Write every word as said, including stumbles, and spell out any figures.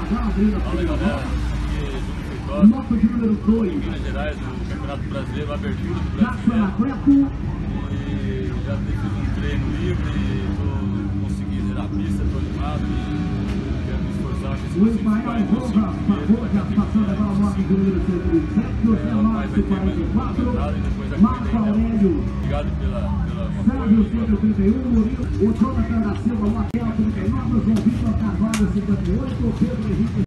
já abrindo a Fala, galera, aqui é Moto de número dois. Minas Gerais, do Campeonato Brasileiro, abertura do Brasileiro. E já fiz um treino livre, estou conseguindo ir na pista, estou animado e quero me esforçar. O Ismael Rojas pagou a participação da bola moto de número cento e sete, José Márcio quarenta e quatro, Marco Aurélio, obrigado pela, pela Sérgio cento e trinta e um, Murilo, o Jonathan da Silva, Matheus trinta e nove, João Vitor Carvalho cinquenta e oito, Pedro Henrique